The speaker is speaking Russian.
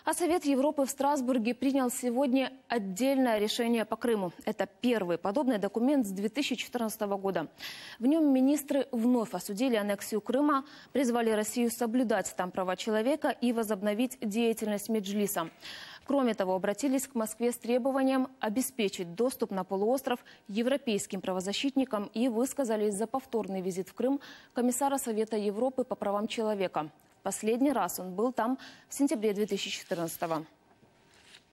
А Совет Европы в Страсбурге принял сегодня отдельное решение по Крыму. Это первый подобный документ с 2014 года. В нем министры вновь осудили аннексию Крыма, призвали Россию соблюдать там права человека и возобновить деятельность Меджлиса. Кроме того, обратились к Москве с требованием обеспечить доступ на полуостров европейским правозащитникам и высказались за повторный визит в Крым комиссара Совета Европы по правам человека. Последний раз он был там в сентябре 2014 года.